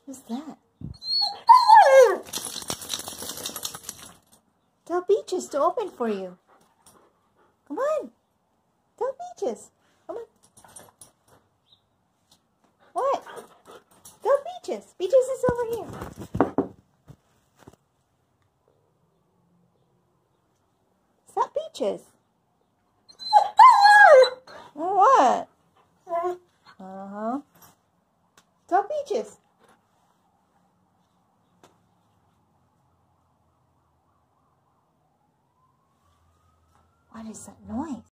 Who's that? Tell Peaches to open for you. Come on. Tell Peaches. Come on. What? Tell Peaches. Peaches is over here. Stop, Peaches. What? Uh-huh. Tell Peaches. What is that noise?